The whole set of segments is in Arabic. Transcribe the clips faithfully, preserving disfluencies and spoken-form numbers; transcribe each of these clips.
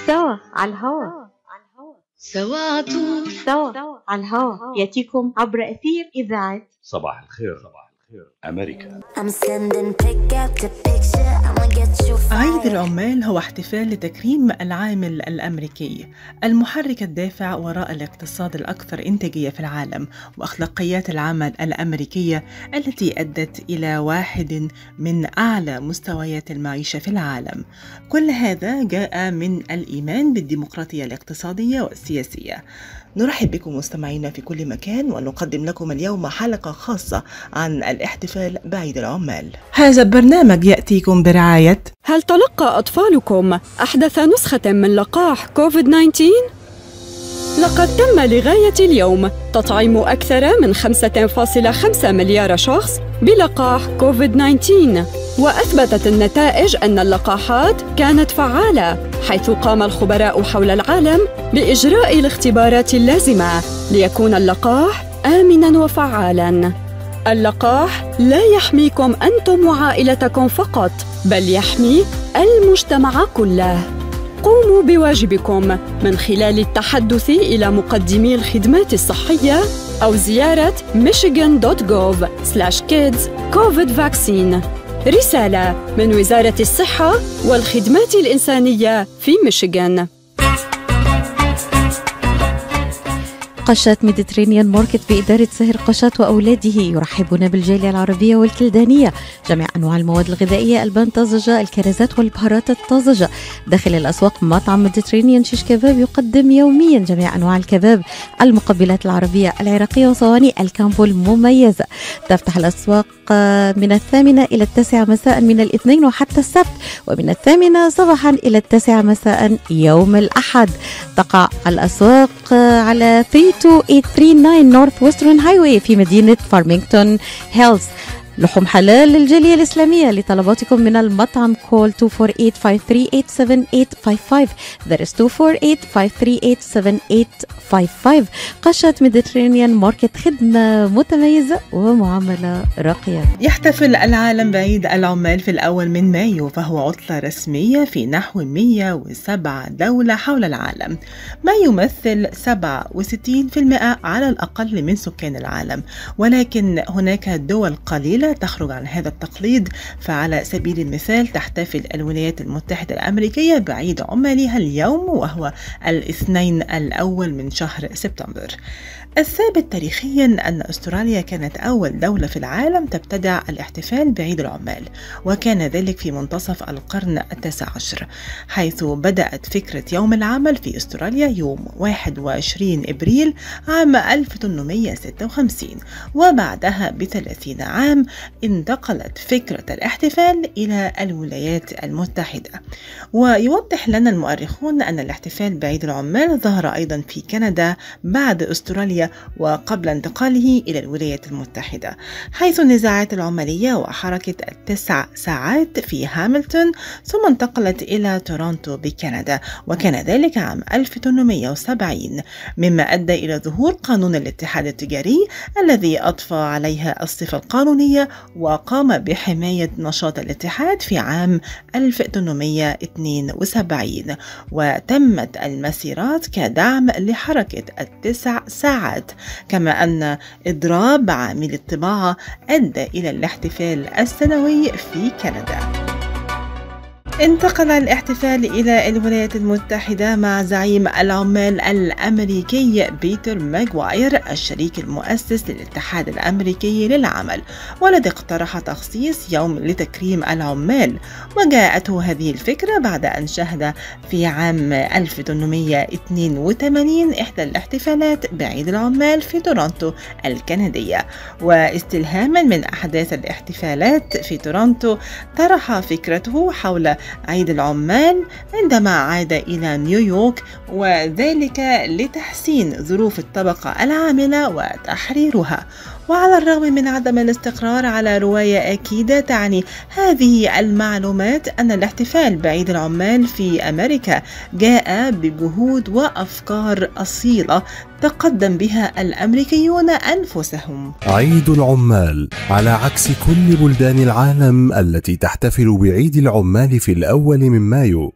سوا على الهوا، سوا عطول، سوا على الهوا ياتيكم عبر أثير إذاعة صباح الخير. صباح الخير أمريكا. عيد العمال هو احتفال لتكريم العامل الأمريكي المحرك الدافع وراء الاقتصاد الأكثر إنتاجية في العالم وأخلاقيات العمل الأمريكية التي أدت إلى واحد من أعلى مستويات المعيشة في العالم. كل هذا جاء من الإيمان بالديمقراطية الاقتصادية والسياسية. نرحب بكم مستمعينا في كل مكان ونقدم لكم اليوم حلقة خاصة عن الاحتفال بعيد العمال. هذا البرنامج يأتيكم برعاية: هل تلقى أطفالكم أحدث نسخة من لقاح كوفيد تسعة عشر؟ لقد تم لغاية اليوم تطعيم أكثر من خمسة فاصلة خمسة مليار شخص بلقاح كوفيد تسعة عشر، وأثبتت النتائج أن اللقاحات كانت فعالة، حيث قام الخبراء حول العالم بإجراء الاختبارات اللازمة ليكون اللقاح آمناً وفعالاً. اللقاح لا يحميكم أنتم وعائلتكم فقط، بل يحمي المجتمع كله. قوموا بواجبكم من خلال التحدث إلى مقدمي الخدمات الصحية أو زيارة michigan dot gov slash kids covid vaccine. رسالة من وزارة الصحة والخدمات الإنسانية في ميشيغان. قشات ميديترينيان ماركت بإدارة سهر قشات وأولاده يرحبون بالجالية العربية والكلدانية. جميع أنواع المواد الغذائية، البان طازجة، الكرزات والبهارات الطازجة. داخل الأسواق مطعم ميديترينيان شيش كباب يقدم يوميا جميع أنواع الكباب، المقبلات العربية العراقية وصواني الكامبو المميزة. تفتح الأسواق من الثامنة إلى التاسعة مساء من الاثنين وحتى السبت، ومن الثامنة صباحا إلى التاسعة مساء يوم الأحد. تقع الأسواق على ثلاثة اثنين ثمانية تسعة نورث ويسترن هايواي في مدينة فارمينغتون هيلز. لحوم حلال للجالية الإسلامية. لطلباتكم من المطعم كول اثنين أربعة ثمانية خمسة ثلاثة ثمانية سبعة ثمانية خمسة خمسة. that is اثنين أربعة ثمانية خمسة ثلاثة سبعة ثمانية خمسة خمسة. قشة ميديترينيان ماركت، خدمة متميزة ومعاملة راقية. يحتفل العالم بعيد العمال في الأول من مايو، فهو عطلة رسمية في نحو مئة وسبعة دولة حول العالم، ما يمثل سبعة وستين بالمئة على الأقل من سكان العالم. ولكن هناك دول قليلة تخرج عن هذا التقليد، فعلى سبيل المثال تحتفل الولايات المتحدة الأمريكية بعيد عمالها اليوم، وهو الاثنين الأول من شهر سبتمبر. الثابت تاريخيا أن أستراليا كانت أول دولة في العالم تبتدع الاحتفال بعيد العمال، وكان ذلك في منتصف القرن التاسع عشر، حيث بدأت فكرة يوم العمل في أستراليا يوم واحد وعشرين إبريل عام ألف وثمانمئة وستة وخمسين، وبعدها بثلاثين عام انتقلت فكرة الاحتفال إلى الولايات المتحدة. ويوضح لنا المؤرخون أن الاحتفال بعيد العمال ظهر أيضا في كندا بعد أستراليا وقبل انتقاله إلى الولايات المتحدة، حيث النزاعات العمالية وحركة التسع ساعات في هاملتون ثم انتقلت إلى تورونتو بكندا، وكان ذلك عام ألف وثمانمئة وسبعين، مما أدى إلى ظهور قانون الاتحاد التجاري الذي أضفى عليها الصفة القانونية وقام بحماية نشاط الاتحاد في عام ألف وثمانمئة واثنين وسبعين. وتمت المسيرات كدعم لحركة التسع ساعات، كما أن إضراب عامل الطباعة أدى إلى الاحتفال السنوي في كندا. انتقل الاحتفال إلى الولايات المتحدة مع زعيم العمال الأمريكي بيتر ماغواير، الشريك المؤسس للاتحاد الأمريكي للعمل، والذي اقترح تخصيص يوم لتكريم العمال. وجاءته هذه الفكرة بعد أن شهد في عام ألف وثمانمئة واثنين وثمانين إحدى الاحتفالات بعيد العمال في تورونتو الكندية، واستلهاما من أحداث الاحتفالات في تورونتو طرح فكرته حول عيد العمال عندما عاد إلى نيويورك، وذلك لتحسين ظروف الطبقة العاملة وتحريرها. وعلى الرغم من عدم الاستقرار على رواية أكيدة تعني هذه المعلومات أن الاحتفال بعيد العمال في أمريكا جاء بجهود وأفكار أصيلة تقدم بها الأمريكيون أنفسهم. عيد العمال على عكس كل بلدان العالم التي تحتفل بعيد العمال في الأول من مايو،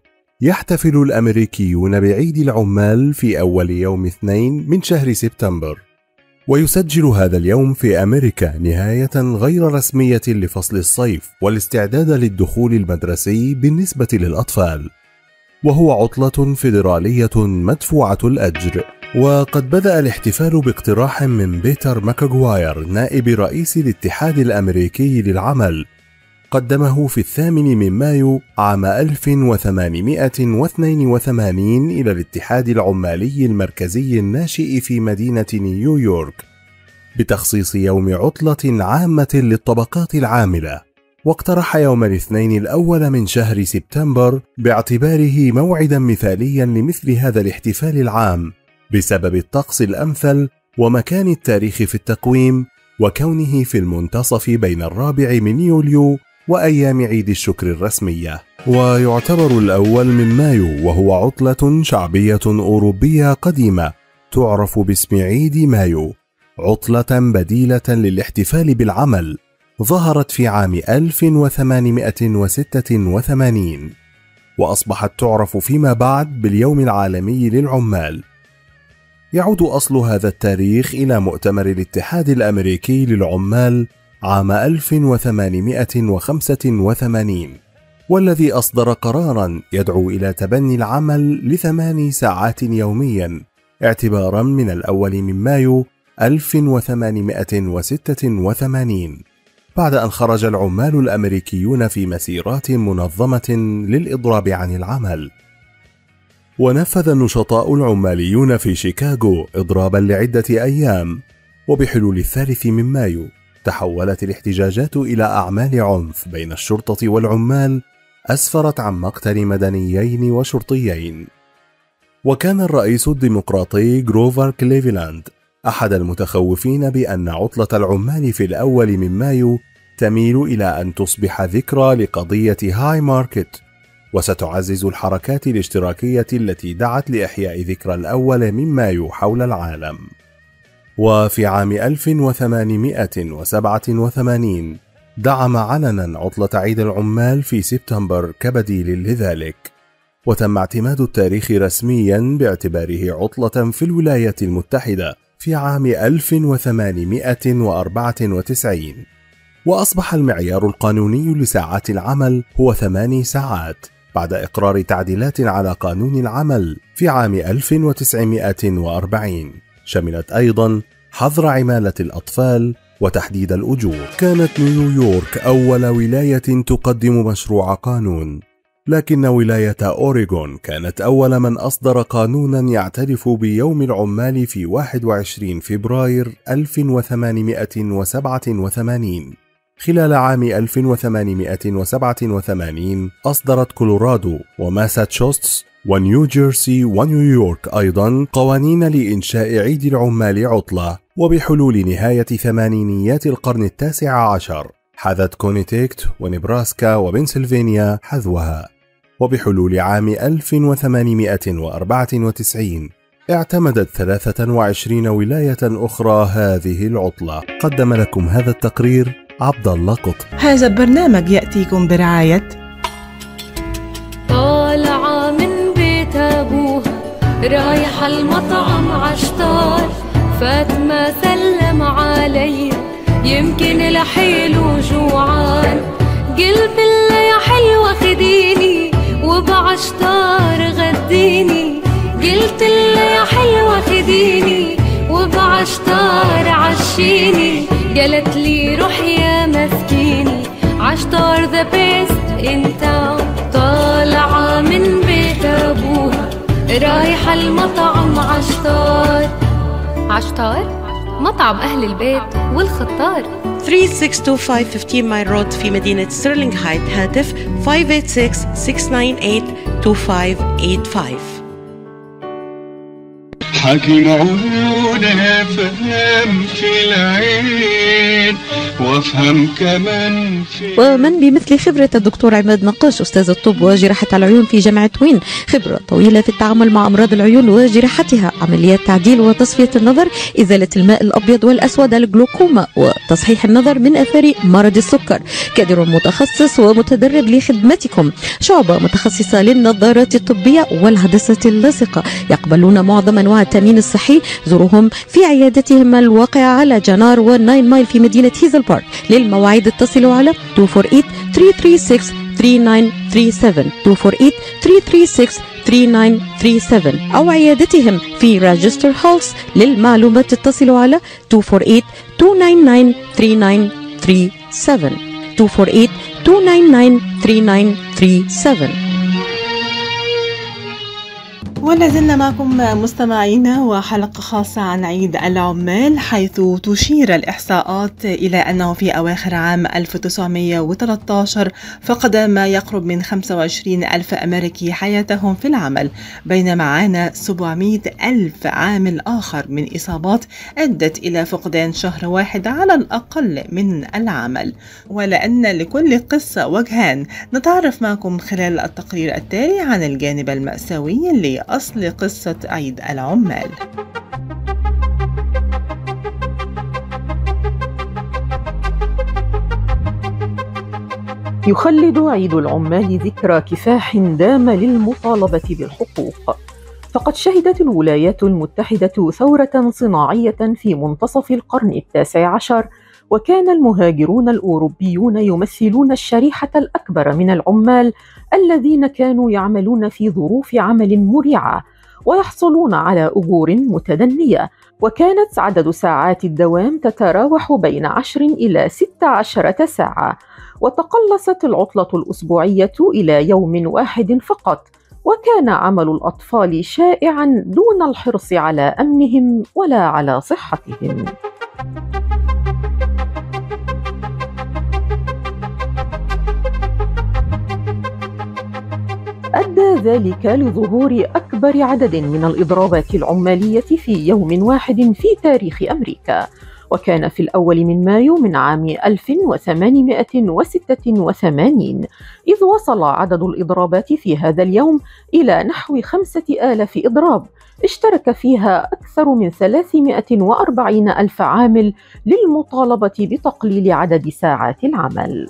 يحتفل الأمريكيون بعيد العمال في أول يوم اثنين من شهر سبتمبر، ويسجل هذا اليوم في أمريكا نهاية غير رسمية لفصل الصيف والاستعداد للدخول المدرسي بالنسبة للأطفال، وهو عطلة فيدرالية مدفوعة الأجر. وقد بدأ الاحتفال باقتراح من بيتر ماكغواير نائب رئيس الاتحاد الأمريكي للعمل، قدمه في الثامن من مايو عام ألف وثمانمائة واثنين وثمانين إلى الاتحاد العمالي المركزي الناشئ في مدينة نيويورك بتخصيص يوم عطلة عامة للطبقات العاملة، واقترح يوم الاثنين الأول من شهر سبتمبر باعتباره موعدا مثاليا لمثل هذا الاحتفال العام بسبب الطقس الأمثل ومكان التاريخ في التقويم وكونه في المنتصف بين الرابع من يوليو وأيام عيد الشكر الرسمية. ويعتبر الأول من مايو وهو عطلة شعبية أوروبية قديمة تعرف باسم عيد مايو، عطلة بديلة للاحتفال بالعمل ظهرت في عام ألف وثمانمائة وستة وثمانين، وأصبحت تعرف فيما بعد باليوم العالمي للعمال. يعود أصل هذا التاريخ إلى مؤتمر الاتحاد الأمريكي للعمال عام ألف وثمانمائة وخمسة وثمانين، والذي أصدر قراراً يدعو إلى تبني العمل لثمان ساعات يومياً اعتباراً من الأول من مايو ألف وثمانمائة وستة وثمانين، بعد أن خرج العمال الأمريكيون في مسيرات منظمة للإضراب عن العمل. ونفذ النشطاء العماليون في شيكاغو إضرابا لعدة أيام، وبحلول الثالث من مايو تحولت الاحتجاجات إلى أعمال عنف بين الشرطة والعمال أسفرت عن مقتل مدنيين وشرطيين. وكان الرئيس الديمقراطي جروفر كليفلاند أحد المتخوفين بأن عطلة العمال في الأول من مايو تميل إلى أن تصبح ذكرى لقضية هاي ماركت، وستعزز الحركات الاشتراكية التي دعت لإحياء ذكرى الأول من مايو حول العالم. وفي عام ألف وثمانمائة وسبعة وثمانين دعم علنا عطلة عيد العمال في سبتمبر كبديل لذلك، وتم اعتماد التاريخ رسميا باعتباره عطلة في الولايات المتحدة في عام ألف وثمانمائة وأربعة وتسعين، وأصبح المعيار القانوني لساعات العمل هو ثماني ساعات بعد إقرار تعديلات على قانون العمل في عام ألف وتسعمائة وأربعين شملت أيضا حظر عمالة الأطفال وتحديد الأجور. كانت نيويورك أول ولاية تقدم مشروع قانون، لكن ولاية أوريغون كانت أول من أصدر قانونا يعترف بيوم العمال في واحد وعشرين فبراير ألف وثمانمائة وسبعة وثمانين. خلال عام ألف وثمانمائة وسبعة وثمانين أصدرت كولورادو وماساتشوستس ونيو جيرسي ونيويورك أيضا قوانين لإنشاء عيد العمال عطلة، وبحلول نهاية ثمانينيات القرن التاسع عشر حذت كونيتيكت ونبراسكا وبنسلفانيا حذوها، وبحلول عام ألف وثمانمائة وأربعة وتسعين اعتمدت ثلاثة وعشرين ولاية أخرى هذه العطلة. قدم لكم هذا التقرير عبد الله قطب. هذا البرنامج يأتيكم برعاية طالعة من بيت أبوها رايحة المطعم عشتار، فاطمة سلم علي يمكن لحيله جوعان، قلت له يا حلوة خديني وبعشتار غديني، قلت له يا حلوة خديني وبعشتار عشيني، قالت لي روح يا مسكيني عشتار ذا بيست انت. طالعة من بيت أبوها رايحة المطعم عشتار. عشتار مطعم أهل البيت والخطار. ثلاثة ستة اثنين خمسة خمستاشر مايل رود في مدينة ستيرلينغ هايت. هاتف خمسة ثمانية ستة ستة تسعة تسعة ثمانية اثنين خمسة ثمانية خمسة. حكيم عيونها افهم في العين وافهم كمان في. ومن بمثل خبرة الدكتور عماد نقاش أستاذ الطب وجراحة العيون في جامعة وين، خبرة طويلة في التعامل مع أمراض العيون وجراحتها، عمليات تعديل وتصفية النظر، إزالة الماء الأبيض والأسود، الجلوكوما، وتصحيح النظر من أثار مرض السكر. كادر متخصص ومتدرب لخدمتكم، شعبة متخصصة للنظارات الطبية والهندسة اللاصقة، يقبلون معظم أنواع التأمين الصحي. زوروهم في عيادتهم الواقعة على جنار والناين مايل في مدينة هيزل بارك. للمواعيد اتصلوا على اثنين أربعة ثمانية ثلاثة ستة ثلاثة تسعة ثلاثة سبعة اثنين أربعة ثلاثة ثلاثة ستة ثلاثة تسعة ثلاثة سبعة أو عيادتهم في راجستر هولس. للمعلومات اتصلوا على اثنين أربعة ثمانية تسعة تسعة ثلاثة سبعة اثنين أربعة ثمانية تسعة تسعة ثلاثة سبعة. ولا زلنا معكم مستمعينا وحلقة خاصة عن عيد العمال، حيث تشير الإحصاءات إلى أنه في أواخر عام ألف وتسعمائة وثلاثة عشر فقد ما يقرب من خمسة وعشرين ألف أمريكي حياتهم في العمل، بينما عانى سبعمائة ألف عامل آخر من إصابات أدت إلى فقدان شهر واحد على الأقل من العمل. ولأن لكل قصة وجهان، نتعرف معكم خلال التقرير التالي عن الجانب المأساوي اللي أصل قصة عيد العمال. يخلد عيد العمال ذكرى كفاح دام للمطالبة بالحقوق. فقد شهدت الولايات المتحدة ثورة صناعية في منتصف القرن التاسع عشر، وكان المهاجرون الأوروبيون يمثلون الشريحة الأكبر من العمال الذين كانوا يعملون في ظروف عمل مريعة ويحصلون على أجور متدنية، وكانت عدد ساعات الدوام تتراوح بين عشر إلى ستة عشر ساعة، وتقلصت العطلة الأسبوعية إلى يوم واحد فقط، وكان عمل الأطفال شائعاً دون الحرص على أمنهم ولا على صحتهم. أدى ذلك لظهور أكبر عدد من الإضرابات العمالية في يوم واحد في تاريخ أمريكا، وكان في الأول من مايو من عام ألف وثمانمائة وستة وثمانين، إذ وصل عدد الإضرابات في هذا اليوم إلى نحو خمسة آلاف إضراب، اشترك فيها أكثر من ثلاثمائة وأربعين ألف عامل للمطالبة بتقليل عدد ساعات العمل.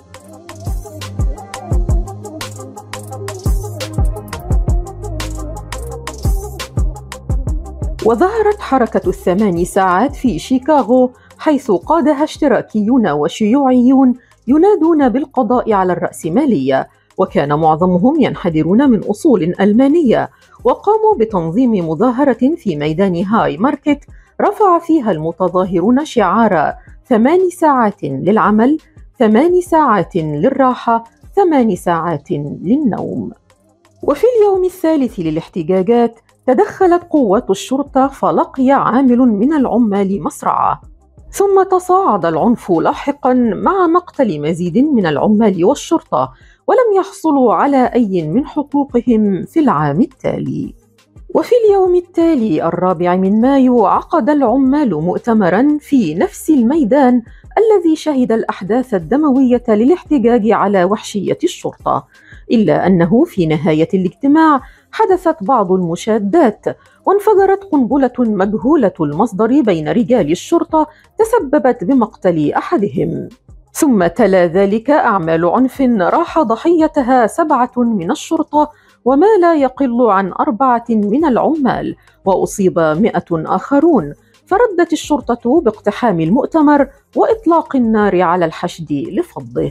وظهرت حركة الثمان ساعات في شيكاغو، حيث قادها اشتراكيون وشيوعيون ينادون بالقضاء على الرأسمالية، وكان معظمهم ينحدرون من أصول ألمانية، وقاموا بتنظيم مظاهرة في ميدان هاي ماركت رفع فيها المتظاهرون شعار ثمان ساعات للعمل، ثمان ساعات للراحة، ثمان ساعات للنوم. وفي اليوم الثالث للاحتجاجات تدخلت قوات الشرطة فلقي عامل من العمال مصرعة، ثم تصاعد العنف لاحقاً مع مقتل مزيد من العمال والشرطة، ولم يحصلوا على أي من حقوقهم في العام التالي. وفي اليوم التالي الرابع من مايو عقد العمال مؤتمراً في نفس الميدان الذي شهد الأحداث الدموية للاحتجاج على وحشية الشرطة، إلا أنه في نهاية الاجتماع حدثت بعض المشادات، وانفجرت قنبلة مجهولة المصدر بين رجال الشرطة تسببت بمقتل أحدهم. ثم تلا ذلك أعمال عنف راح ضحيتها سبعة من الشرطة وما لا يقل عن أربعة من العمال، وأصيب مئة آخرون، فردت الشرطة باقتحام المؤتمر وإطلاق النار على الحشد لفضه.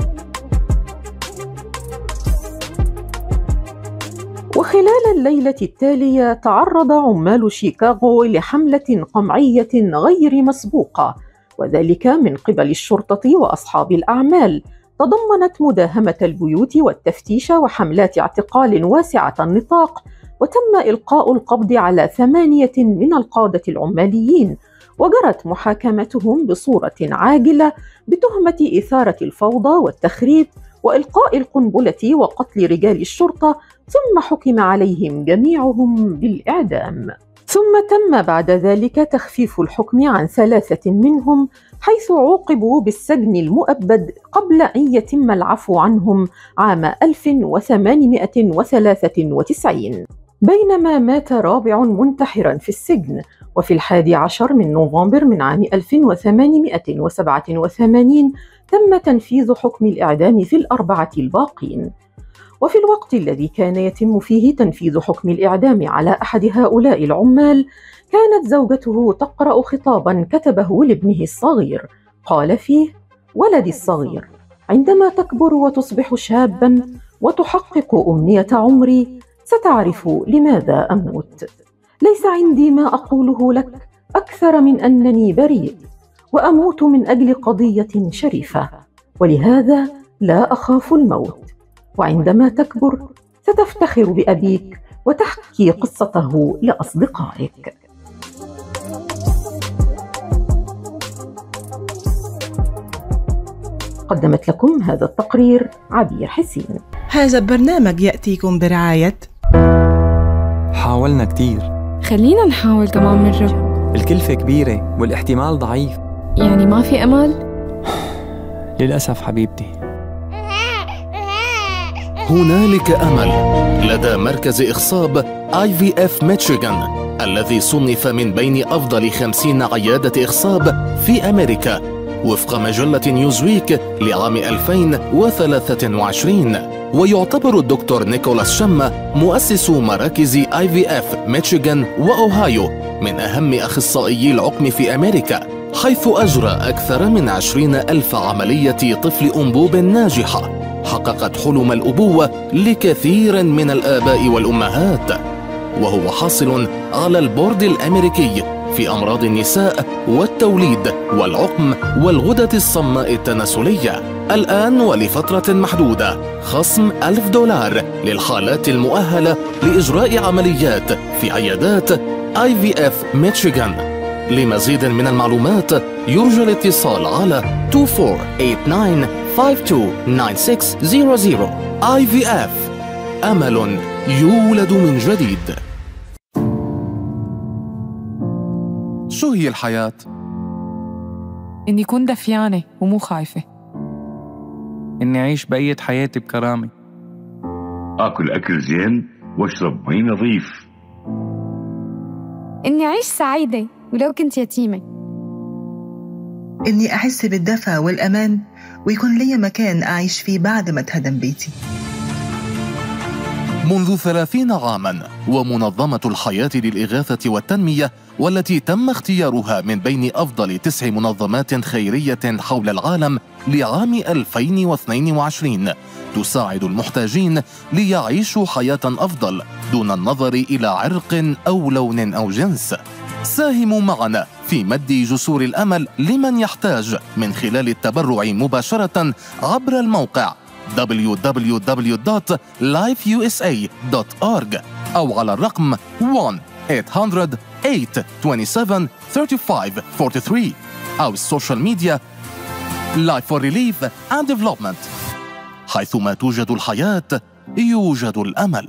وخلال الليلة التالية تعرض عمال شيكاغو لحملة قمعية غير مسبوقة، وذلك من قبل الشرطة وأصحاب الأعمال، تضمنت مداهمة البيوت والتفتيش وحملات اعتقال واسعة النطاق، وتم إلقاء القبض على ثمانية من القادة العماليين، وجرت محاكمتهم بصورة عاجلة بتهمة إثارة الفوضى والتخريب وإلقاء القنبلة وقتل رجال الشرطة، ثم حكم عليهم جميعهم بالإعدام. ثم تم بعد ذلك تخفيف الحكم عن ثلاثة منهم، حيث عوقبوا بالسجن المؤبد قبل أن يتم العفو عنهم عام ألف وثمانمائة وثلاثة وتسعين. بينما مات رابع منتحرا في السجن، وفي الحادي عشر من نوفمبر من عام ألف وثمانمائة وسبعة وثمانين تم تنفيذ حكم الإعدام في الأربعة الباقين. وفي الوقت الذي كان يتم فيه تنفيذ حكم الإعدام على أحد هؤلاء العمال، كانت زوجته تقرأ خطابا كتبه لابنه الصغير، قال فيه: ولدي الصغير، عندما تكبر وتصبح شابا وتحقق أمنية عمري ستعرف لماذا أموت. ليس عندي ما أقوله لك أكثر من أنني بريء وأموت من أجل قضية شريفة، ولهذا لا أخاف الموت. وعندما تكبر ستفتخر بأبيك وتحكي قصته لأصدقائك. قدمت لكم هذا التقرير عبير حسين. هذا البرنامج يأتيكم برعاية حاولنا كتير، خلينا نحاول كمان مرة. الكلفة كبيرة والاحتمال ضعيف. يعني ما في أمل؟ للأسف حبيبتي. هنالك أمل لدى مركز إخصاب آي في إف ميشيغان، الذي صنف من بين أفضل خمسين عيادة إخصاب في أمريكا وفق مجلة نيوزويك لعام ألفين وثلاثة وعشرين. ويعتبر الدكتور نيكولاس شما مؤسس مراكز آي في إف ميشيغان وأوهايو من أهم أخصائيي العقم في أمريكا، حيث أجرى أكثر من عشرين ألف عملية طفل أنبوب ناجحة حققت حلم الأبوة لكثير من الآباء والأمهات. وهو حاصل على البورد الأمريكي في أمراض النساء والتوليد والعقم والغدة الصماء التناسلية. الآن ولفترة محدودة خصم ألف دولار للحالات المؤهلة لإجراء عمليات في عيادات آي في إف ميشيغان. لمزيد من المعلومات يرجى الاتصال على اثنين أربعة ثمانية تسعة خمسة اتنين تسعة ستة صفر صفر. آي في إف، أمل يولد من جديد. شو هي الحياة؟ إني أكون دفيانة ومو خايفة، إني أعيش بقية حياتي بكرامة، آكل أكل زين واشرب مي نظيف، إني أعيش سعيدة ولو كنت يتيمة، إني أحس بالدفى والأمان ويكون لي مكان أعيش فيه بعد ما اتهدم بيتي. منذ ثلاثين عاماً ومنظمة الحياة للإغاثة والتنمية، والتي تم اختيارها من بين أفضل تسع منظمات خيرية حول العالم لعام ألفين واثنين وعشرين، تساعد المحتاجين ليعيشوا حياة أفضل دون النظر إلى عرق أو لون أو جنس. ساهموا معنا في مد جسور الأمل لمن يحتاج من خلال التبرع مباشرة عبر الموقع دبليو دبليو دبليو دوت لايف يو إس إيه دوت أورج أو على الرقم واحد ثمانمائة ثمانية سبعة ثلاثة خمسة أربعة ثلاثة أو السوشيال ميديا Life for Relief and Development. حيثما توجد الحياة يوجد الأمل.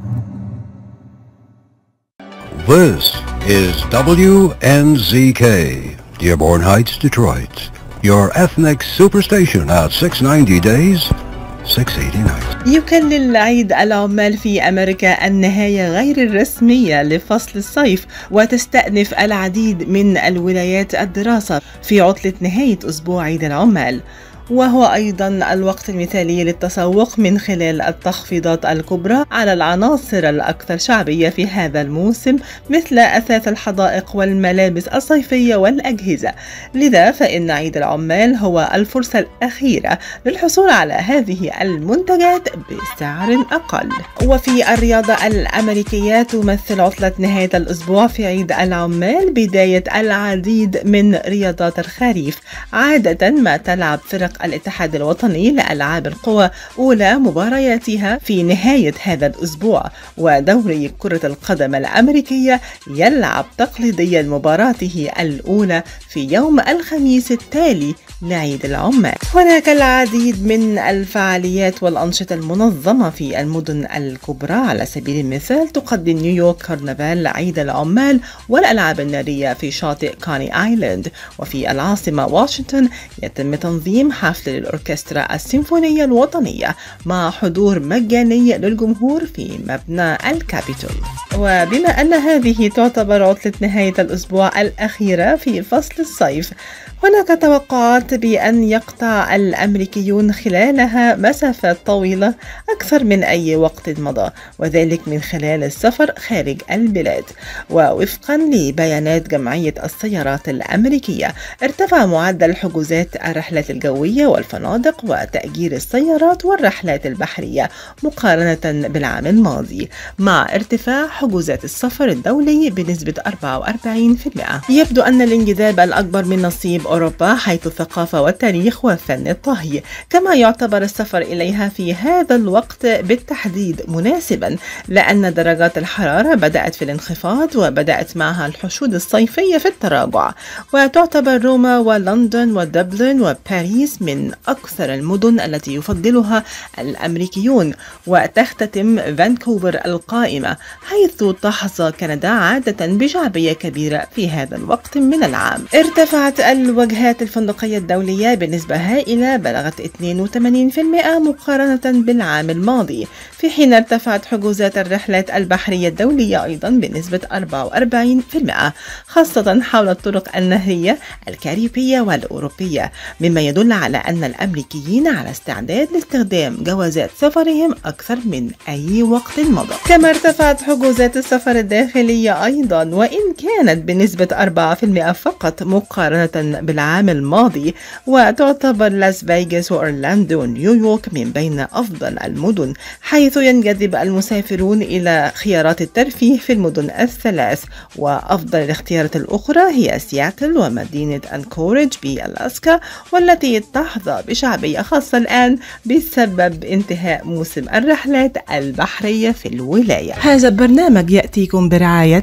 This is W N Z K, Dearborn Heights, Detroit. Your ethnic superstation at six ninety days, six eighty nights. يكلل عيد العمال في أمريكا النهاية غير الرسمية لفصل الصيف، وتستأنف العديد من الولايات الدراسة في عطلة نهاية أسبوع عيد العمال، وهو أيضا الوقت المثالي للتسوق من خلال التخفيضات الكبرى على العناصر الأكثر شعبية في هذا الموسم، مثل أثاث الحدائق والملابس الصيفية والأجهزة. لذا فإن عيد العمال هو الفرصة الأخيرة للحصول على هذه المنتجات بسعر أقل. وفي الرياضة الأمريكية تمثل عطلة نهاية الأسبوع في عيد العمال بداية العديد من رياضات الخريف. عادة ما تلعب فرق يطلق الاتحاد الوطني لألعاب القوى أولى مبارياتها في نهاية هذا الأسبوع، ودوري كرة القدم الأمريكية يلعب تقليديا مباراته الأولى في يوم الخميس التالي لعيد العمال. هناك العديد من الفعاليات والأنشطة المنظمة في المدن الكبرى. على سبيل المثال تقدم نيويورك كرنفال عيد العمال والألعاب النارية في شاطئ كوني آيلاند، وفي العاصمة واشنطن يتم تنظيم حفل للأوركسترا السيمفونية الوطنية مع حضور مجاني للجمهور في مبنى الكابيتول. وبما أن هذه تعتبر عطلة نهاية الأسبوع الأخيرة في فصل الصيف، هناك توقعات بأن يقطع الأمريكيون خلالها مسافات طويلة أكثر من أي وقت مضى، وذلك من خلال السفر خارج البلاد. ووفقا لبيانات جمعية السيارات الأمريكية، ارتفع معدل حجوزات الرحلات الجوية والفنادق وتأجير السيارات والرحلات البحرية مقارنة بالعام الماضي، مع ارتفاع حجوزات السفر الدولي بنسبة أربعة وأربعين بالمئة. يبدو أن الانجذاب الأكبر من نصيب أوروبا حيث الثقافة والتاريخ وفن الطهي، كما يعتبر السفر إليها في هذا الوقت بالتحديد مناسبا، لأن درجات الحرارة بدأت في الانخفاض وبدأت معها الحشود الصيفية في التراجع. وتعتبر روما ولندن ودبلن وباريس من أكثر المدن التي يفضلها الأمريكيون، وتختتم فانكوفر القائمة، حيث تحظى كندا عادة بشعبية كبيرة في هذا الوقت من العام. ارتفعت الوجهات الفندقية الدولية بنسبة هائلة بلغت اثنين وثمانين بالمئة مقارنة بالعام الماضي، في حين ارتفعت حجوزات الرحلات البحرية الدولية أيضا بنسبة أربعة وأربعين بالمئة، خاصة حول الطرق النهرية الكاريبية والأوروبية، مما يدل على أن الأمريكيين على استعداد لاستخدام جوازات سفرهم أكثر من أي وقت مضى. كما ارتفعت حجوزات السفر الداخلية أيضا، وإن كانت بنسبة أربعة بالمئة فقط مقارنة بالعام الماضي، وتعتبر لاس فيغاس وأورلاندو ونيويورك من بين أفضل المدن، حيث ينجذب المسافرون إلى خيارات الترفيه في المدن الثلاث. وأفضل الاختيارات الأخرى هي سياتل ومدينة أنكوريج بألاسكا، والتي تحظى بشعبية خاصة الآن بسبب انتهاء موسم الرحلات البحرية في الولاية. هذا البرنامج يأتيكم برعاية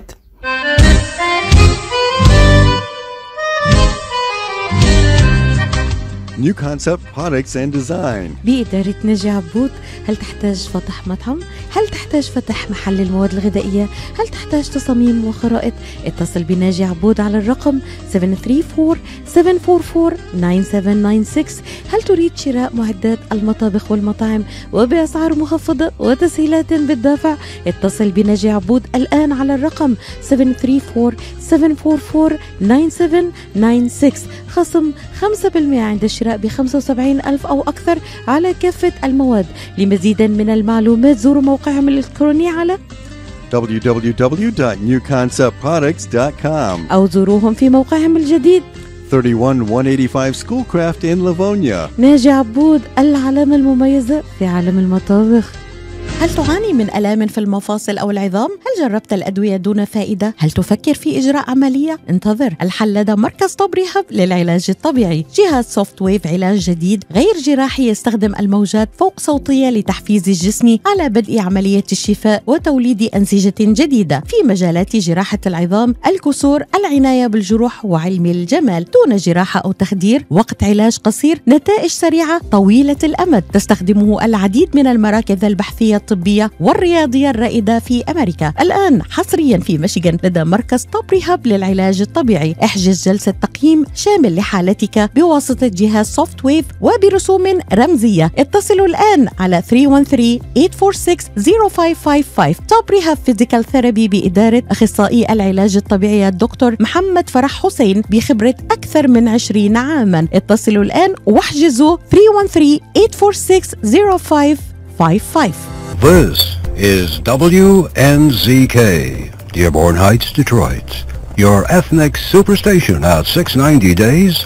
New Concept Products and Design بإدارة ناجي عبود. هل تحتاج فتح مطعم؟ هل تحتاج فتح محل المواد الغذائية؟ هل تحتاج تصاميم وخرائط؟ اتصل بناجي عبود على الرقم سبعة ثلاثة أربعة سبعة أربعة أربعة تسعة سبعة تسعة ستة. هل تريد شراء معدات المطابخ والمطاعم وبأسعار مخفضة وتسهيلات بالدافع؟ اتصل بناجي عبود الآن على الرقم سبعة ثلاثة أربعة سبعة أربعة أربعة تسعة سبعة تسعة ستة. خصم خمسة بالمئة عند الشراء ب خمسة وسبعين ألف أو أكثر على كافة المواد. لمزيد من المعلومات زوروا موقعهم الإلكتروني على دبليو دبليو دبليو دوت نيو كونسبت برودكتس دوت كوم أو زوروهم في موقعهم الجديد ثلاثة وواحد مئتين وثمانية وثمانين Schoolcraft in Livonia. ناجي عبود، العلامة المميزة في عالم المطابخ. هل تعاني من آلام في المفاصل أو العظام؟ هل جربت الأدوية دون فائدة؟ هل تفكر في إجراء عملية؟ انتظر، الحل لدى مركز طب ريهاب للعلاج الطبيعي. جهاز سوفت ويف علاج جديد غير جراحي يستخدم الموجات فوق صوتية لتحفيز الجسم على بدء عملية الشفاء وتوليد أنسجة جديدة في مجالات جراحة العظام، الكسور، العناية بالجروح وعلم الجمال، دون جراحة أو تخدير. وقت علاج قصير، نتائج سريعة طويلة الأمد. تستخدمه العديد من المراكز البحثية الطبية والرياضية الرائدة في أمريكا. الآن حصريا في ميشيغان لدى مركز توب ريهاب للعلاج الطبيعي. احجز جلسة تقييم شامل لحالتك بواسطة جهاز سوفت ويف وبرسوم رمزية. اتصلوا الآن على ثلاثة واحد ثلاثة ثمانية أربعة ستة صفر خمسة خمسة خمسة. توب ريهاب فيزيكال ثيرابي بإدارة أخصائي العلاج الطبيعي الدكتور محمد فرح حسين بخبرة أكثر من عشرين عاما. اتصلوا الآن واحجزوا ثلاثة واحد ثلاثة ثمانية أربعة ستة صفر خمسة خمسة خمسة. This is W N Z K, Dearborn Heights, Detroit. Your ethnic superstation at six ninety days,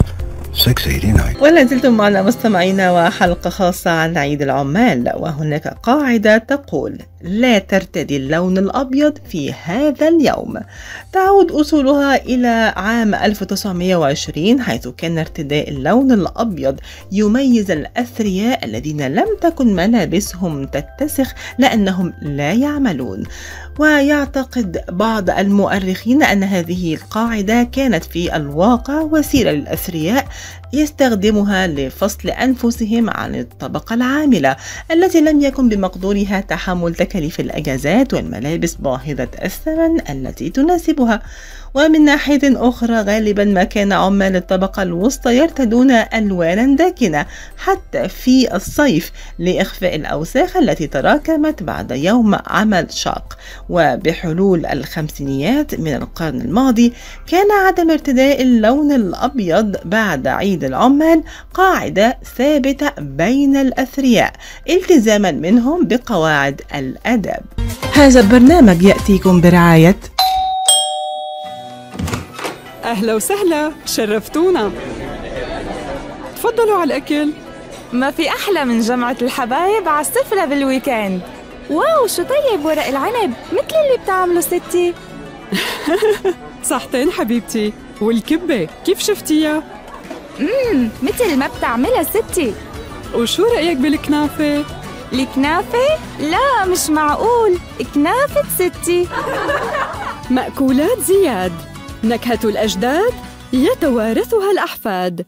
six eighty-nine. ولا زلتم معنا مستمعينا وحلقة خاصة عن عيد العمال، وهناك قاعدة تقول لا ترتدي اللون الأبيض في هذا اليوم. تعود أصولها إلى عام ألف وتسعمائة وعشرين، حيث كان ارتداء اللون الأبيض يميز الأثرياء الذين لم تكن ملابسهم تتسخ لأنهم لا يعملون. ويعتقد بعض المؤرخين أن هذه القاعدة كانت في الواقع وسيلة للأثرياء يستخدمها لفصل أنفسهم عن الطبقة العاملة التي لم يكن بمقدورها تحمل تكاليف الأجازات والملابس باهظة الثمن التي تناسبها. ومن ناحية أخرى غالبا ما كان عمال الطبقة الوسطى يرتدون ألوانا داكنة حتى في الصيف لإخفاء الأوساخ التي تراكمت بعد يوم عمل شاق. وبحلول الخمسينيات من القرن الماضي كان عدم ارتداء اللون الأبيض بعد عيد العمال قاعدة ثابتة بين الأثرياء التزاما منهم بقواعد الأدب. هذا البرنامج يأتيكم برعاية أهلا وسهلا، شرفتونا. تفضلوا على الأكل. ما في أحلى من جمعة الحبايب على السفرة بالويكند. واو شو طيب ورق العنب مثل اللي بتعمله ستي. صحتين حبيبتي. والكبة كيف شفتيها؟ امم مثل ما بتعملها ستي. وشو رأيك بالكنافة؟ الكنافة؟ لا مش معقول، كنافة ستي. مأكولات زياد، نكهة الأجداد يتوارثها الأحفاد.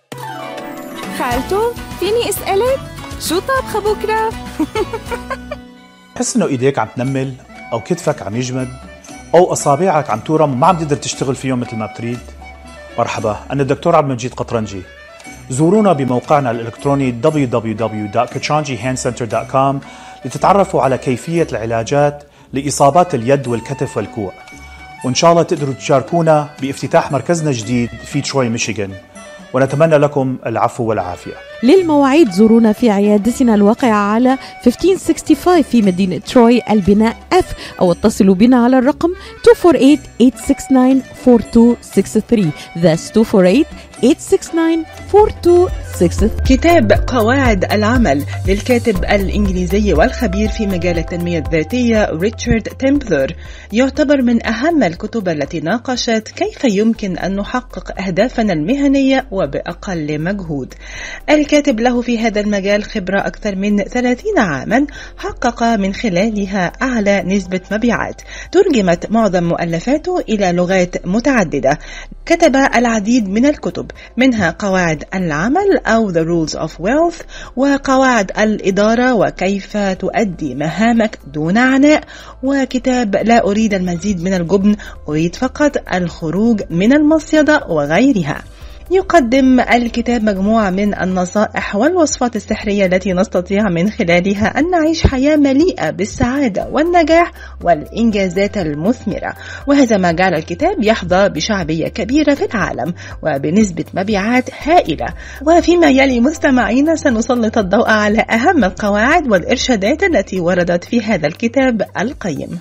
خالته فيني أسألك شو طابخة بكرة؟ تحس إنه إيديك عم تنمل أو كتفك عم يجمد أو أصابعك عم تورم ما عم تقدر تشتغل فيهم مثل ما بتريد؟ مرحبا، أنا الدكتور عبد المجيد قطرنجي. زورونا بموقعنا الإلكتروني دبليو دبليو دبليو دوت كاترانجي هاند سنتر دوت كوم لتتعرفوا على كيفية العلاجات لإصابات اليد والكتف والكوع، وإن شاء الله تقدروا تشاركونا بافتتاح مركزنا الجديد في تروي ميشيغان، ونتمنى لكم العفو والعافية. للمواعيد زورونا في عيادتنا الواقعة على خمسة عشر خمسة وستين في مدينة تروي البناء F، أو اتصلوا بنا على الرقم اثنين أربعة ثمانية ثمانية ستة تسعة أربعة اتنين ستة ثلاثة. That's اثنين أربعة ثمانية ستة تسعة أربعة اتنين ستة ثلاثة. كتاب قواعد العمل للكاتب الإنجليزي والخبير في مجال التنمية الذاتية ريتشارد تيمبلر يعتبر من أهم الكتب التي ناقشت كيف يمكن أن نحقق أهدافنا المهنية وبأقل مجهود. الكاتب له في هذا المجال خبرة أكثر من ثلاثين عاما، حقق من خلالها أعلى نسبة مبيعات. ترجمت معظم مؤلفاته إلى لغات متعددة. كتب العديد من الكتب، منها قواعد العمل أو The Rules of Wealth، وقواعد الإدارة وكيف تؤدي مهامك دون عناء، وكتاب لا أريد المزيد من الجبن، أريد فقط الخروج من المصيدة، وغيرها. يقدم الكتاب مجموعة من النصائح والوصفات السحرية التي نستطيع من خلالها أن نعيش حياة مليئة بالسعادة والنجاح والإنجازات المثمرة، وهذا ما جعل الكتاب يحظى بشعبية كبيرة في العالم وبنسبة مبيعات هائلة. وفيما يلي مستمعين سنسلط الضوء على أهم القواعد والإرشادات التي وردت في هذا الكتاب القيم.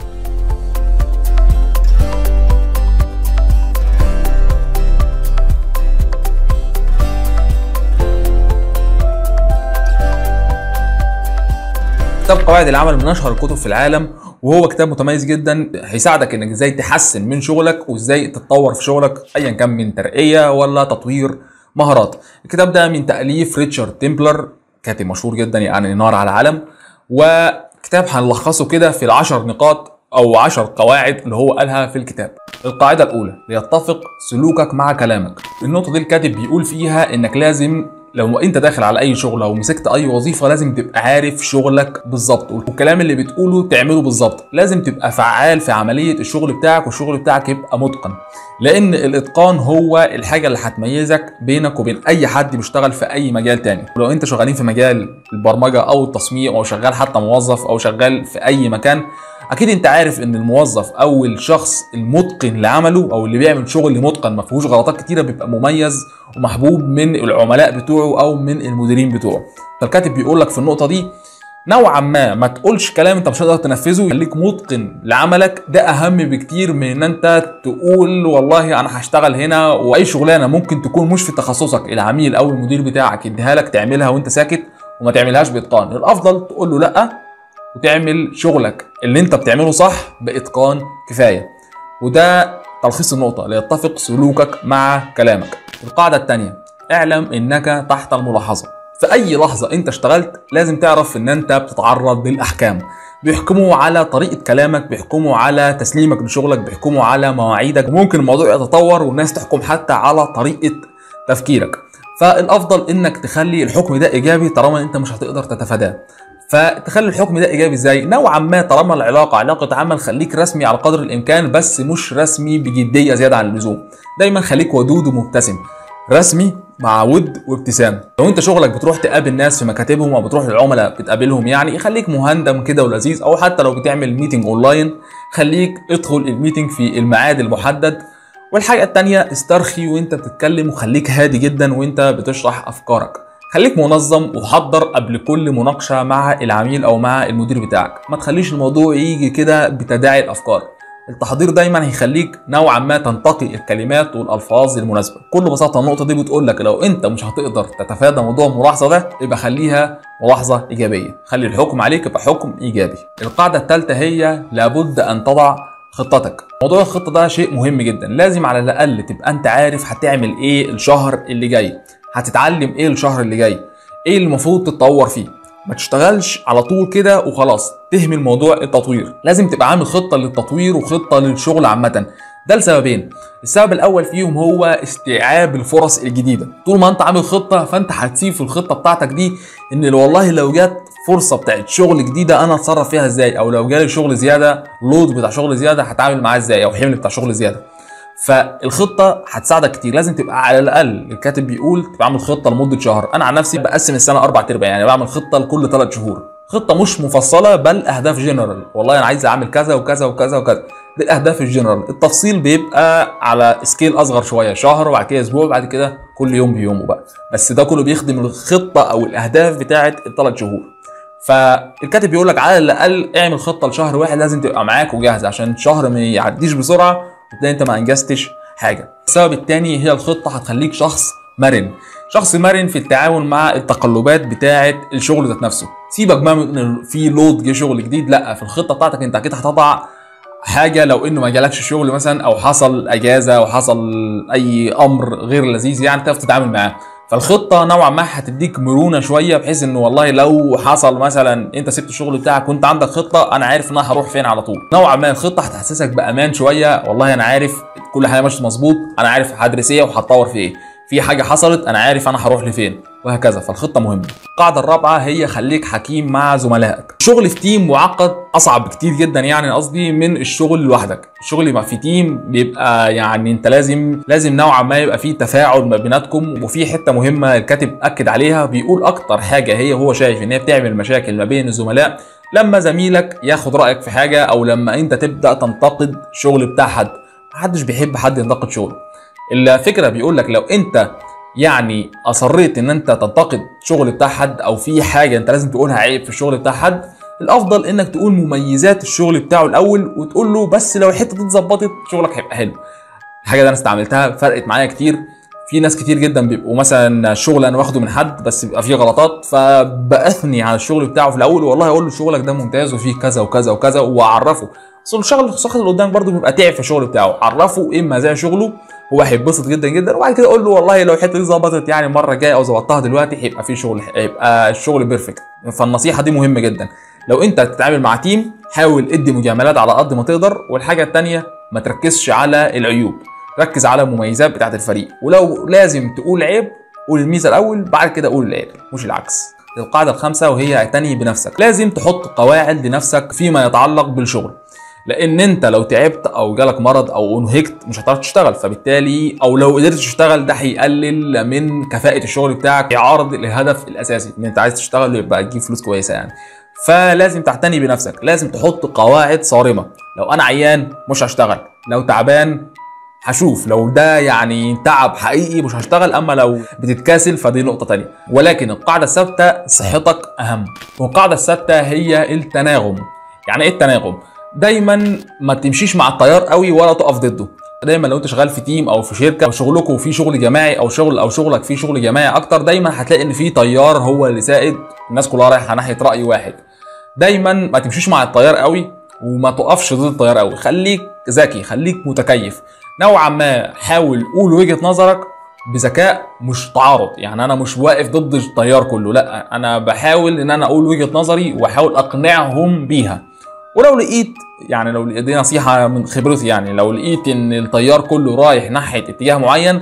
كتاب قواعد العمل من اشهر الكتب في العالم، وهو كتاب متميز جدا هيساعدك انك ازاي تحسن من شغلك وازاي تتطور في شغلك ايا كان من ترقية ولا تطوير مهارات. الكتاب ده من تأليف ريتشارد تيمبلر، كاتب مشهور جدا يعني نار على العالم، وكتاب هنلخصه كده في العشر نقاط او عشر قواعد اللي هو قالها في الكتاب. القاعدة الاولى: ليتفق سلوكك مع كلامك. النقطة دي الكاتب بيقول فيها انك لازم لو انت داخل على اي شغل او مسكت اي وظيفه لازم تبقى عارف شغلك بالظبط، والكلام اللي بتقوله تعمله بالظبط. لازم تبقى فعال في عمليه الشغل بتاعك، والشغل بتاعك يبقى متقن، لان الاتقان هو الحاجه اللي هتميزك بينك وبين اي حد بيشتغل في اي مجال تاني. ولو انت شغالين في مجال البرمجه او التصميم او شغال حتى موظف او شغال في اي مكان، اكيد انت عارف ان الموظف او الشخص المتقن لعمله او اللي بيعمل شغل متقن ما فيهوش غلطات كتيره بيبقى مميز ومحبوب من العملاء بتوعه او من المديرين بتوعه. فالكاتب بيقول لك في النقطه دي نوعا ما ما تقولش كلام انت مش هتقدر تنفذه، خليك متقن لعملك، ده اهم بكتير من ان انت تقول والله انا هشتغل هنا. واي شغلانه ممكن تكون مش في تخصصك العميل او المدير بتاعك يديها لك تعملها وانت ساكت وما تعملهاش باتقان، الافضل تقول له لا وتعمل شغلك اللي انت بتعمله صح باتقان كفايه. وده تلخيص النقطه، ليتفق سلوكك مع كلامك. القاعده الثانيه، اعلم انك تحت الملاحظه. في اي لحظه انت اشتغلت لازم تعرف ان انت بتتعرض للاحكام، بيحكموا على طريقه كلامك، بيحكموا على تسليمك لشغلك، بيحكموا على مواعيدك، وممكن الموضوع يتطور والناس تحكم حتى على طريقه تفكيرك. فالافضل انك تخلي الحكم ده ايجابي طالما انت مش هتقدر تتفاداه. فتخلي الحكم ده ايجابي ازاي؟ نوعا ما طالما العلاقه علاقه عمل خليك رسمي على قدر الامكان، بس مش رسمي بجديه زياده عن اللزوم. دايما خليك ودود ومبتسم، رسمي مع ود وابتسام. لو انت شغلك بتروح تقابل ناس في مكاتبهم او بتروح للعملاء بتقابلهم، يعني خليك مهندم كده ولذيذ. او حتى لو بتعمل ميتنج اونلاين خليك ادخل الميتنج في الميعاد المحدد. والحاجه الثانيه، استرخي وانت بتتكلم وخليك هادي جدا وانت بتشرح افكارك. خليك منظم وحضر قبل كل مناقشه مع العميل او مع المدير بتاعك، ما تخليش الموضوع يجي كده بتداعي الافكار. التحضير دايما هيخليك نوعا ما تنتقي الكلمات والالفاظ المناسبه. بكل بساطه النقطه دي بتقول لك لو انت مش هتقدر تتفادى موضوع الملاحظه ده يبقى خليها ملاحظه ايجابيه، خلي الحكم عليك يبقى حكم ايجابي. القاعده الثالثه هي لابد ان تضع خطتك. موضوع الخطه ده شيء مهم جدا، لازم على الاقل تبقى انت عارف هتعمل ايه الشهر اللي جاي، هتتعلم ايه الشهر اللي جاي، ايه اللي المفروض تتطور فيه. ما تشتغلش على طول كده وخلاص تهمل موضوع التطوير، لازم تبقى عامل خطه للتطوير وخطه للشغل عامه. ده لسببين، السبب الاول فيهم هو استيعاب الفرص الجديده. طول ما انت عامل خطه فانت هتسيب في الخطه بتاعتك دي ان والله لو جت فرصه بتاعت شغل جديده انا اتصرف فيها ازاي، او لو جالي شغل زياده، لود بتاع شغل زياده هتعامل معاه ازاي، او حمل بتاع شغل زياده. فالخطه هتساعدك كتير. لازم تبقى على الاقل، الكاتب بيقول تبقى عامل خطه لمده شهر. انا عن نفسي بقسم السنه اربع ارباع، يعني بعمل خطه لكل ثلاث شهور، خطه مش مفصله بل اهداف جنرال. والله انا عايز اعمل كذا وكذا وكذا وكذا، دي الاهداف الجنرال. التفصيل بيبقى على سكيل اصغر شويه، شهر وبعد كده اسبوع وبعد كده كل يوم بيومه بقى، بس ده كله بيخدم الخطه او الاهداف بتاعه الثلاث شهور. فالكاتب بيقول لك على الاقل اعمل خطه لشهر واحد، لازم تبقى معاك وجاهزه عشان شهر ما يعديش بسرعه وتلاقي انت ما انجزتش حاجه. السبب الثاني هي الخطه هتخليك شخص مرن، شخص مرن في التعامل مع التقلبات بتاعه الشغل ذات نفسه. سيبك بقى من في لود جه شغل جديد، لا، في الخطه بتاعتك انت اكيد هتضع حاجه لو انه ما جالكش الشغل مثلا، او حصل اجازه او حصل اي امر غير لذيذ يعني تعرف تتعامل معاه. فالخطه نوعا ما هتديك مرونه شويه، بحيث انه والله لو حصل مثلا انت سبت الشغل بتاعك وانت عندك خطه، انا عارف ان انا هروح فين على طول. نوعا ما الخطه هتحسسك بامان شويه، والله انا عارف كل حاجه ماشيه مظبوط، انا عارف هدرس ايه وهتطور في ايه، في حاجه حصلت انا عارف انا هروح لفين، وهكذا. فالخطه مهمه. القاعده الرابعه هي خليك حكيم مع زملائك. الشغل في تيم معقد، اصعب بكتير جدا يعني قصدي من الشغل لوحدك. الشغل يبقى في تيم بيبقى يعني انت لازم لازم نوعا ما يبقى في تفاعل ما بيناتكم. وفي حته مهمه الكاتب اكد عليها، بيقول اكتر حاجه هي هو شايف ان هي بتعمل مشاكل ما بين الزملاء لما زميلك ياخد رايك في حاجه، او لما انت تبدا تنتقد الشغل بتاع حد. محدش بيحب حد ينتقد شغله. الفكره بيقول لك لو انت يعني اصريت ان انت تنتقد شغل بتاع حد، او في حاجه انت لازم تقولها عيب في الشغل بتاع حد، الافضل انك تقول مميزات الشغل بتاعه الاول، وتقول له بس لو الحته دي اتظبطت شغلك هيبقى حلو. الحاجه دي انا استعملتها فرقت معايا كتير. في ناس كتير جدا بيبقوا مثلا شغل انا واخده من حد بس بيبقى فيه غلطات، فباثني على الشغل بتاعه في الاول، والله اقول له شغلك ده ممتاز وفيه كذا وكذا وكذا، واعرفه. اصل الشغل الشخص اللي قدامك برده بيبقى تعب في الشغل بتاعه، عرفه ايه مزايا شغله، هو هيتبسط جدا جدا. وبعد كده اقول له والله لو الحته دي ظبطت يعني المره الجايه او ظبطتها دلوقتي هيبقى في شغل، هيبقى الشغل بيرفكت. فالنصيحه دي مهمه جدا. لو انت هتتعامل مع تيم حاول ادي مجاملات على قد ما تقدر. والحاجه الثانيه ما تركزش على العيوب، ركز على المميزات بتاعه الفريق. ولو لازم تقول عيب قول الميزه الاول بعد كده قول العيب، مش العكس. القاعده الخامسه وهي اعتني بنفسك. لازم تحط قواعد لنفسك فيما يتعلق بالشغل، لان انت لو تعبت او جالك مرض او انهكت مش هتعرف تشتغل. فبالتالي او لو قدرت تشتغل ده هيقلل من كفاءه الشغل بتاعك، يعارض الهدف الاساسي ان انت عايز تشتغل ويبقى تجيب فلوس كويسه يعني. فلازم تعتني بنفسك، لازم تحط قواعد صارمه. لو انا عيان مش هشتغل، لو تعبان هشوف لو ده يعني تعب حقيقي مش هشتغل، اما لو بتتكاسل فدي نقطه تانية. ولكن القاعده الثابته صحتك اهم، والقاعده الثابته هي التناغم. يعني ايه التناغم؟ دايما ما تمشيش مع التيار قوي ولا تقف ضده. دايما لو انت شغال في تيم او في شركه او شغلكم في شغل جماعي او شغل او شغلك في شغل جماعي اكتر، دايما هتلاقي ان في تيار هو اللي سائد، الناس كلها رايحه ناحيه راي واحد. دايما ما تمشيش مع التيار قوي وما تقفش ضد التيار قوي، خليك ذكي، خليك متكيف نوعا ما. حاول قول وجهه نظرك بذكاء مش تعارض، يعني انا مش واقف ضد التيار كله، لا انا بحاول ان انا اقول وجهه نظري واحاول اقنعهم بيها. ولو لقيت يعني لو دي نصيحه من خبرتي، يعني لو لقيت ان التيار كله رايح ناحيه اتجاه معين،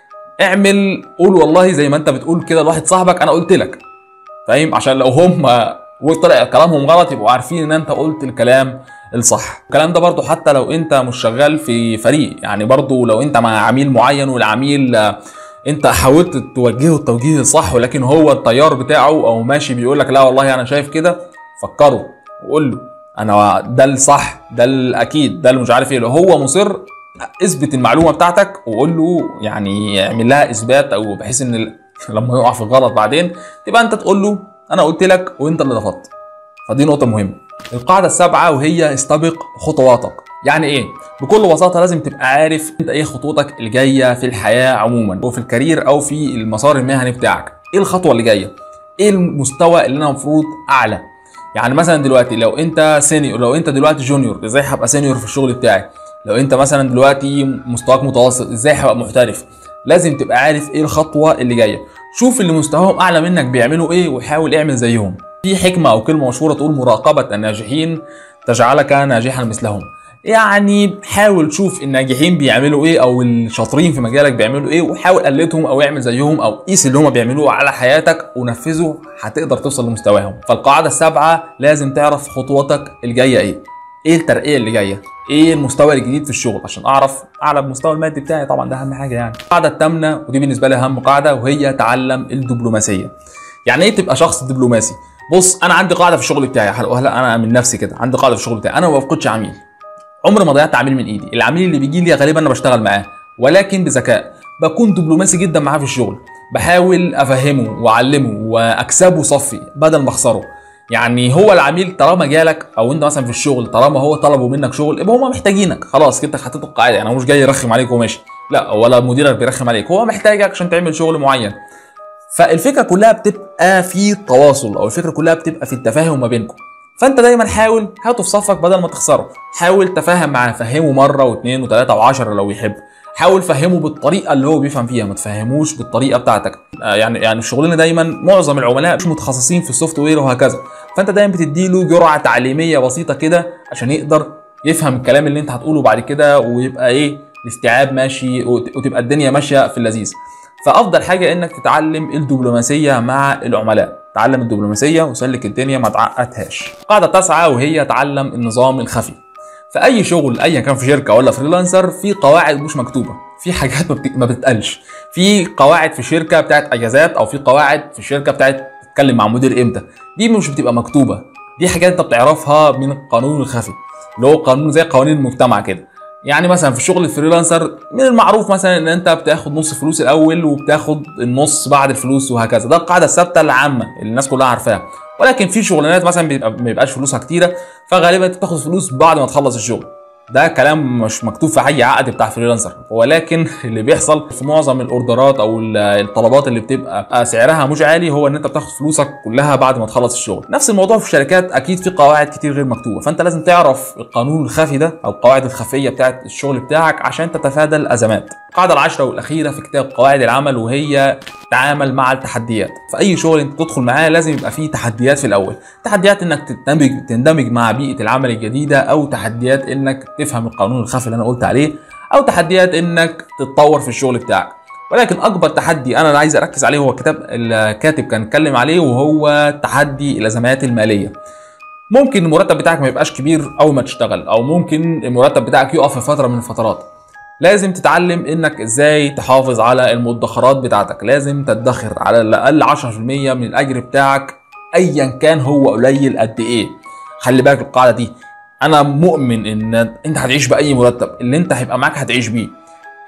اعمل قول والله زي ما انت بتقول كده لواحد صاحبك انا قلت لك، فاهم؟ عشان لو هم وطلع كلامهم غلط يبقوا عارفين ان انت قلت الكلام الصح. الكلام ده برضو حتى لو انت مش شغال في فريق، يعني برضو لو انت مع عميل معين والعميل انت حاولت توجهه التوجيه الصح ولكن هو التيار بتاعه او ماشي بيقول لك لا والله انا شايف كده، فكره وقول له انا ده الصح، ده الاكيد، ده اللي مش عارف ايه. لو هو مصر اثبت المعلومه بتاعتك وقول له، يعني اعمل لها اثبات، او بحيث ان لما يقع في الغلط بعدين تبقى انت تقول له انا قلت لك وانت اللي رفضت. فدي نقطه مهمه. القاعده السابعه وهي استبق خطواتك. يعني ايه؟ بكل بساطه لازم تبقى عارف انت ايه خطوتك اللي جايه في الحياه عموما، وفي الكارير او في المسار المهني بتاعك. ايه الخطوه اللي جايه؟ ايه المستوى اللي انا المفروض اعلى؟ يعني مثلا دلوقتي لو انت سينيور، لو انت دلوقتي جونيور، ازاي هبقى سينيور في الشغل بتاعي؟ لو انت مثلا دلوقتي مستواك متوسط، ازاي هبقى محترف؟ لازم تبقى عارف ايه الخطوه اللي جايه. شوف اللي مستواهم اعلى منك بيعملوا ايه وحاول اعمل زيهم. في حكمه او كلمه مشهوره تقول مراقبه الناجحين تجعلك ناجحا مثلهم. يعني حاول شوف الناجحين بيعملوا ايه او الشاطرين في مجالك بيعملوا ايه، وحاول قلدهم او اعمل زيهم او قيس اللي هم بيعملوه على حياتك ونفذه، هتقدر توصل لمستواهم. فالقاعده السابعه لازم تعرف خطواتك الجايه ايه، ايه الترقيه اللي جايه، ايه المستوى الجديد في الشغل عشان اعرف اعلى المستوى المادي بتاعي، طبعا ده اهم حاجه. يعني القاعده الثامنه ودي بالنسبه لي اهم قاعده وهي تعلم الدبلوماسيه. يعني ايه تبقى شخص دبلوماسي؟ بص انا عندي قاعده في الشغل بتاعي، هلا انا من نفسي كده عندي قاعده في الشغل بتاعي، انا ما بفقدش عميل، عمري ما ضيعت عميل من ايدي. العميل اللي بيجي لي غالبا انا بشتغل معاه، ولكن بذكاء، بكون دبلوماسي جدا معاه في الشغل، بحاول افهمه واعلمه واكسبه صفي بدل ما اخسره. يعني هو العميل طالما جالك او انت مثلا في الشغل طالما هو طلبوا منك شغل يبقى هم محتاجينك، خلاص كده حطيت القاعده. يعني هو مش جاي يرخم عليك وماشي، لا، ولا مديرك بيرخم عليك، هو محتاجك عشان تعمل شغل معين. فالفكره كلها بتبقى في التواصل، او الفكره كلها بتبقى في التفاهم ما بينكم. فانت دايما حاول هاته في صفك بدل ما تخسره، حاول تفاهم معاه، فهمه مره واثنين وثلاثه وعشرة لو يحب، حاول فهمه بالطريقه اللي هو بيفهم فيها، ما تفهموش بالطريقه بتاعتك. يعني يعني في شغلنا دايما معظم العملاء مش متخصصين في السوفت وير وهكذا، فانت دايما بتديله جرعه تعليميه بسيطه كده عشان يقدر يفهم الكلام اللي انت هتقوله بعد كده، ويبقى ايه الاستيعاب ماشي وتبقى الدنيا ماشيه في اللذيذ. فافضل حاجه انك تتعلم الدبلوماسيه مع العملاء، تعلم الدبلوماسيه وسلك الدنيا ما تعقدهاش. القاعده التاسعه وهي تعلم النظام الخفي. في اي شغل ايا كان في شركه ولا فريلانسر في قواعد مش مكتوبه، في حاجات ما بتتقالش، في قواعد في الشركه بتاعت اجازات، او في قواعد في الشركه بتاعت تتكلم مع مدير امتى، دي مش بتبقى مكتوبه، دي حاجات انت بتعرفها من القانون الخفي اللي هو قانون زي قوانين المجتمع كده. يعني مثلا في الشغل الفريلانسر من المعروف مثلا ان انت بتاخد نص فلوس الاول وبتاخد النص بعد الفلوس وهكذا، ده القاعده الثابته العامه اللي الناس كلها عارفاها. ولكن في شغلانات مثلا بيبقى ما بيبقاش فلوسها كتيره، فغالبا انت بتاخد فلوس بعد ما تخلص الشغل. ده كلام مش مكتوب في اي عقد بتاع فريلانسر، ولكن اللي بيحصل في معظم الاوردرات او الطلبات اللي بتبقى سعرها مش عالي هو ان انت بتاخد فلوسك كلها بعد ما تخلص الشغل. نفس الموضوع في الشركات، اكيد في قواعد كتير غير مكتوبه، فانت لازم تعرف القانون الخفي ده او القواعد الخفيه بتاعه الشغل بتاعك عشان تتفادى الازمات. القاعده العاشره والاخيره في كتاب قواعد العمل وهي تعامل مع التحديات. في اي شغل انت تدخل معاه لازم يبقى فيه تحديات في الاول، تحديات انك تندمج تندمج مع بيئه العمل الجديده، او تحديات انك تفهم القانون الخفي اللي انا قلت عليه، او تحديات انك تتطور في الشغل بتاعك. ولكن اكبر تحدي انا عايز اركز عليه هو كتاب الكاتب كان اتكلم عليه، وهو تحدي الازمات الماليه. ممكن المرتب بتاعك ما يبقاش كبير اول ما تشتغل، او ممكن المرتب بتاعك يقف في فتره من الفترات. لازم تتعلم انك ازاي تحافظ على المدخرات بتاعتك، لازم تدخر على الاقل عشرة في المية من الاجر بتاعك ايا كان هو قليل قد ايه. خلي بالك القاعده دي، انا مؤمن ان انت هتعيش باي مرتب، اللي انت هيبقى معاك هتعيش بيه.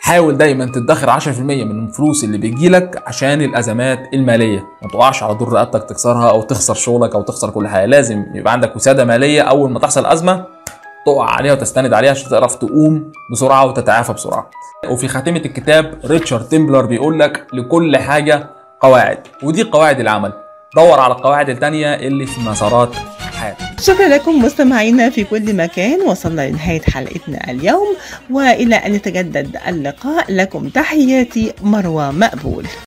حاول دايما تدخر عشرة في المية من الفلوس اللي بيجيلك عشان الازمات الماليه، ما تقعش على دور رقبتك تكسرها او تخسر شغلك او تخسر كل حاجه. لازم يبقى عندك وساده ماليه، اول ما تحصل ازمه تقع عليها وتستند عليها عشان تعرف تقوم بسرعه وتتعافى بسرعه. وفي خاتمه الكتاب ريتشارد تيمبلر بيقول لك لكل حاجه قواعد، ودي قواعد العمل، دور على القواعد التانية اللي في مسارات حياتك. شكرا لكم مستمعينا في كل مكان، وصلنا لنهاية حلقتنا اليوم، وإلى أن يتجدد اللقاء لكم تحياتي مروى مقبول.